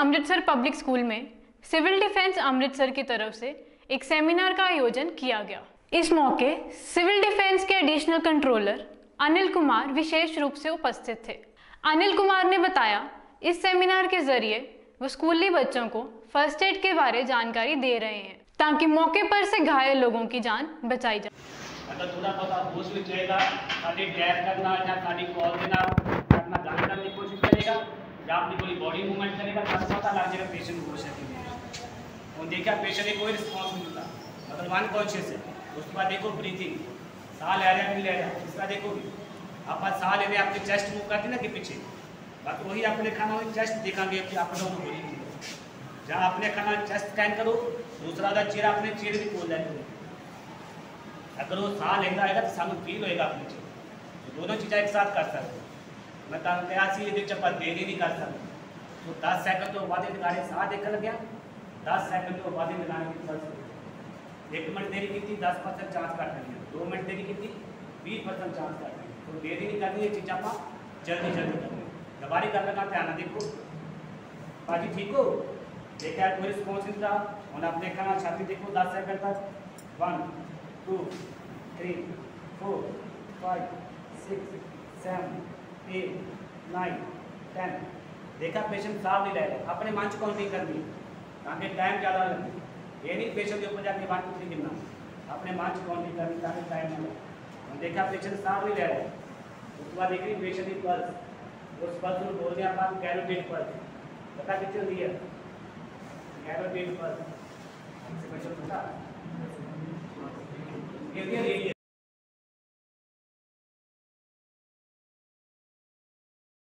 Amritsar public school में civil defence Amritsar की तरफ से एक सेमिनार का आयोजन किया गया। इस मौके सिविल डिफेंस के एडिशनल कंट्रोलर अनिल कुमार विशेष रूप से उपस्थित थे। अनिल कुमार ने बताया इस सेमिनार के जरिए वो स्कूली बच्चों को फर्स्ट एड के बारे जानकारी दे रहे हैं ताकि मौके पर से घायल लोगों की जान बचाई जाए। अगर थोड़ा बहुत होश में जाएगा, खाली ड्राइव करना या खाली कॉल देना, अपना गाना करने की कोशिश करेगा या अपनी कोई बॉडी मूवमेंट करेगा, तब पता लग जाएगा पेशेंट को होश है। और देखा पेशेंट ने कोई रिस्पॉन्स नहीं मिलता, मतलब अनकॉन्शियस है। उसके बाद देखो ब्रीथिंग, साह ले रहा है नहीं ले रहा है, इसका देखो आप साह लेने आपके चेस्ट मूव करती ना कि पीछे, बाकी वही आपने खाना वही चेस्ट देखेंगे कि आप डाउन हो रही है। जहाँ आपने खाना चेस्ट स्कैन करो, दूसरा का चेहरा अपने चेहरे भी खोल जाए। अगर वो साह लेता आएगा तो सानू फील होएगा अपने चेहरे, तो दोनों चीज़ें एक साथ कर सकते। मैं त्यासी यदि चप्पा देरी नहीं कर सकता तो 10 सेकंड तो बाद दिखाने साह देख लग गया, 10 सेकंड तो बाद दिखाने की कर सकते। 1 मिनट देरी की थी 10% चांस कर देंगे, 2 मिनट देरी की थी 20% चांस कर देंगे। तो देरी नहीं करनी, ये चीज़ आप जल्दी करनी। दबारी करने का ध्यान देखो बाजी, ठीक हो? देखा कोई रिस्पॉन्स नहीं था, और आपने खाना छाती देखो 10 सेकंड तक, 1 2 3 4 5 6 7 8 9 10। देखा पेशेंट साफ नहीं रहेगा, अपने मंच काउंटिंग करनी ताकि टाइम ज़्यादा लगे। ये नहीं पेशेंट के ऊपर जाके 1 2 3 गिनना, अपने मंच काउंटिंग करनी ताकि टाइम ना लगे। देखा पेशेंट साफ नहीं रह रहा है, उसके बाद देखिए पेशेंट की पल्स, उस पल्स को बोलते हैं आप कैरोटिड पल्स, पता कितनी होती है कैरोटिड पल्स? ये